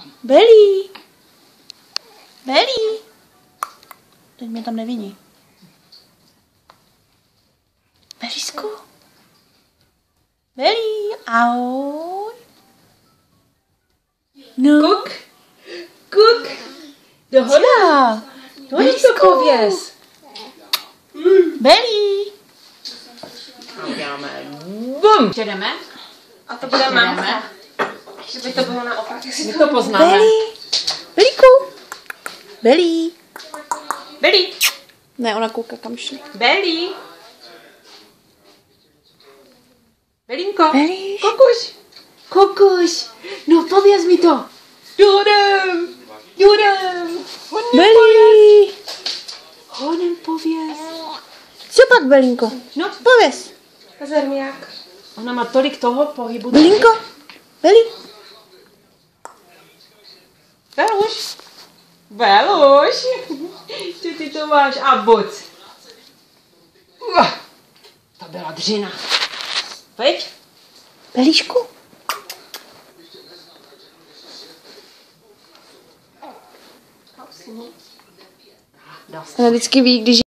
Belí. Belí. Teď mě tam nevidí. Belísku. Belí. Ahoj. No. Kuk. Kuk. Dohoda. To něco pověz. Belí. A uděláme bum. Jdeme. A to bude mamka. Že by to bylo naopak. My to poznáme. Belí. Belíku. Belí. Belí. Ne, ona kouká kam šli. Belí. Belínko. Belíš. Kukuš. Kukuš. No pověz mi to. Jurem. Jurem. Belí. Honem pověz. Co pak, Belínko? No, Pověz. Zermiák. ona má tolik toho pohybu. Belínko. Belí. Beluš. Beluš. Co ty to máš? A buď. To byla dřina. Pojď. Belíšku. Dost. Ona vždycky ví, když